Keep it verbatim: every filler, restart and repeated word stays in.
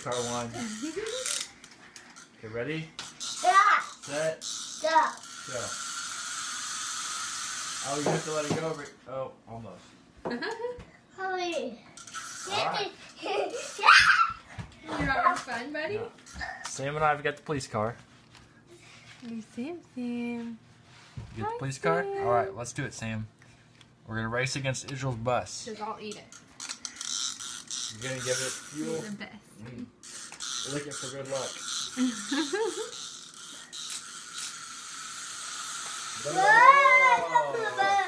car won. Okay, ready? Yeah. Set. Yeah. Go. Oh, you have to let it go over. Oh, almost. Hurry. Alright. You're having fun, buddy? Yeah. Sam and I have got the police car. Hey, Sam, Sam. You get Hi, the police car? Sam. Alright, let's do it, Sam. We're going to race against Israel's bus. Because I'll eat it. You're going to give it fuel? You're the best. Mm. Lick it for good luck. Whoa, that's the best.